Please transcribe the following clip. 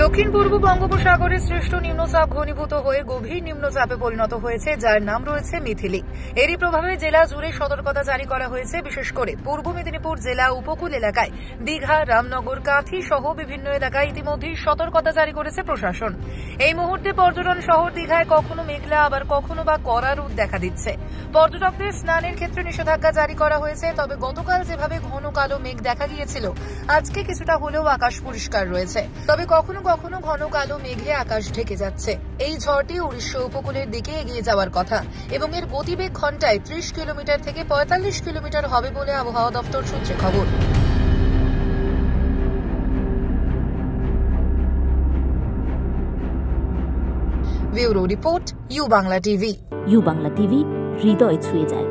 দক্ষিণ পূর্ব বঙ্গোপসাগরে সৃষ্ট নিম্নচাপ ঘনীভূত হয়ে গভীর নিম্নচাপে পরিণত হয়েছে, যার নাম রয়েছে মিথিলি। এরই প্রভাবে জেলা জুড়ে সতর্কতা জারি করা হয়েছে। বিশেষ করে পূর্ব মেদিনীপুর জেলা উপকূল এলাকায় দীঘা, রামনগর, কাঁথি সহ বিভিন্ন এলাকায় ইতিমধ্যেই সতর্কতা জারি করেছে প্রশাসন। এই মুহূর্তে পর্যটন শহর দীঘায় কখনো মেঘলা আবার কখনো বা কড়া রোদ দেখা দিচ্ছে। পর্যটকদের স্নানের ক্ষেত্রে নিষেধাজ্ঞা জারি করা হয়েছে। তবে গতকাল যেভাবে ঘন কালো মেঘ দেখা গিয়েছিল, আজকে কিছুটা হলেও আকাশ পরিষ্কার রয়েছে। তবে কখনো কখনো ঘন কালো মেঘে আকাশ ঢেকে যাচ্ছে। এই ঝড়টি উড়িষ্যা উপকূলের দিকে এগিয়ে যাওয়ার কথা এবং এর গতিবেগ ঘন্টায় 30 কিলোমিটার থেকে 45 কিলোমিটার হবে বলে আবহাওয়া দপ্তর সূত্রে খবর। Bureau report, U Bangla TV. U Bangla TV, হৃদয় ছুঁয়ে যায়।